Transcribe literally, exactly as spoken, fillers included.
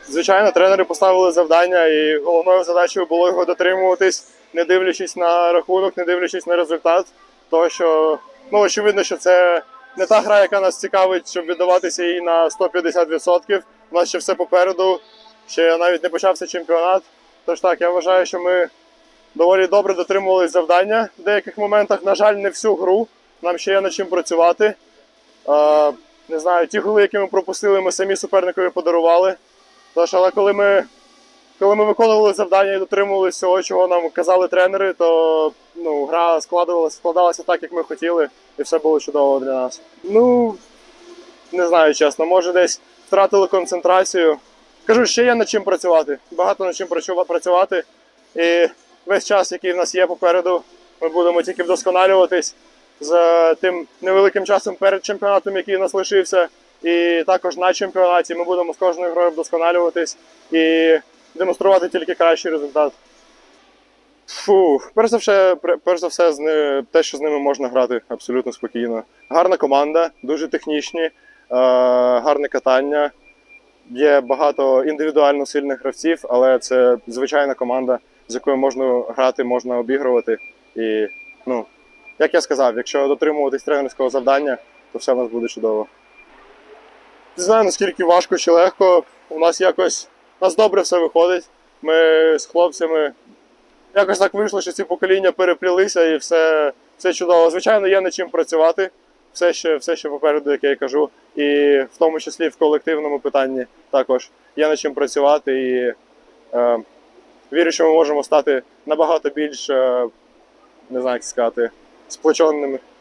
Звичайно, тренери поставили завдання, і головною задачею було його дотримуватись, не дивлячись на рахунок, не дивлячись на результат. Тому що, ну, очевидно, що це не та гра, яка нас цікавить, щоб віддаватися їй на сто п'ятдесят відсотків. У нас ще все попереду, ще навіть не почався чемпіонат. Тож так, я вважаю, що ми доволі добре дотримувались завдання в деяких моментах. На жаль, не всю гру, нам ще є над чим працювати. Е, не знаю, ті голи, які ми пропустили, ми самі суперникові подарували. Тож, але коли ми, коли ми виконували завдання і дотримувалися всього, чого нам казали тренери, то ну, гра складалася, складалася так, як ми хотіли, і все було чудово для нас. Ну, не знаю, чесно, може десь втратили концентрацію. Кажу, ще є над чим працювати, багато над чим працювати. І весь час, який в нас є попереду, ми будемо тільки вдосконалюватись з тим невеликим часом перед чемпіонатом, який у нас лишився. І також на чемпіонаті ми будемо з кожною грою вдосконалюватись і демонструвати тільки кращий результат. Фу, перш за все, перш за все те, що з ними можна грати абсолютно спокійно. Гарна команда, дуже технічні, гарне катання. Є багато індивідуально сильних гравців, але це звичайна команда, з якою можна грати, можна обігрувати. І, ну, як я сказав, якщо дотримуватись тренерського завдання, то все в нас буде чудово. Не знаю, наскільки важко чи легко. У нас якось у нас добре все виходить. Ми з хлопцями якось так вийшло, що ці покоління переплілися і все, все чудово. Звичайно, є над чим працювати. Все ще, все ще попереду, як я і кажу. І в тому числі в колективному питанні також є над чим працювати. І е, вірю, що ми можемо стати набагато більш, е, не знаю, як сказати, сплоченими.